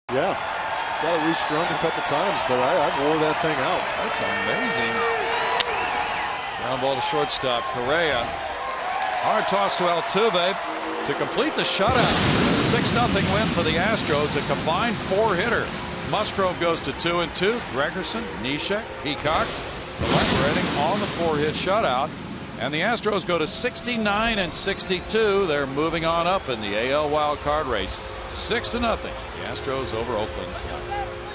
Yeah, got it restrung a couple times, but I wore that thing out. That's amazing. Ground ball to shortstop. Correa. Hard toss to Altuve to complete the shutout. 6-0 win for the Astros. A combined 4-hitter. Musgrove goes to 2-2. Gregerson, Neshek, Peacock, collaborating on the 4-hit shutout. And the Astros go to 69-62. They're moving on up in the AL wild card race. 6-0. The Astros over Oakland tonight.